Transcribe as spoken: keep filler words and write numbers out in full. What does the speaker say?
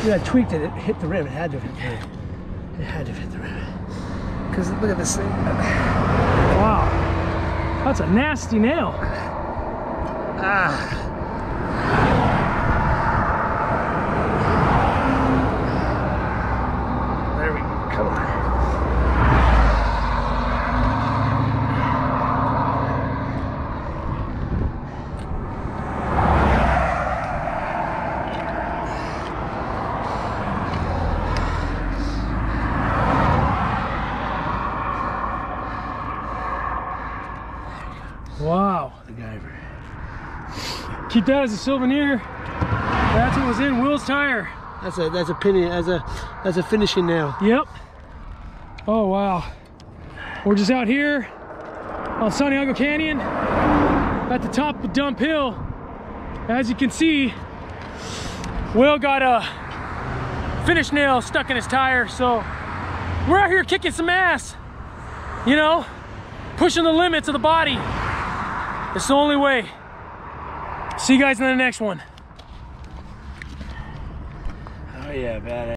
Yeah, I tweaked it. It hit the rim. It had to hit the rim. It had to hit the rim. Because look at this thing. Wow. That's a nasty nail. Ah. There we go. Come on. Wow. The Guyver. Keep that as a souvenir. That's what was in Will's tire. That's a that's a penny as a as a finishing nail. Yep. Oh wow. We're just out here on Santiago Canyon at the top of Dump Hill. As you can see, Will got a finish nail stuck in his tire, so we're out here kicking some ass. You know, pushing the limits of the body. It's the only way. See you guys in the next one. Oh yeah, badass.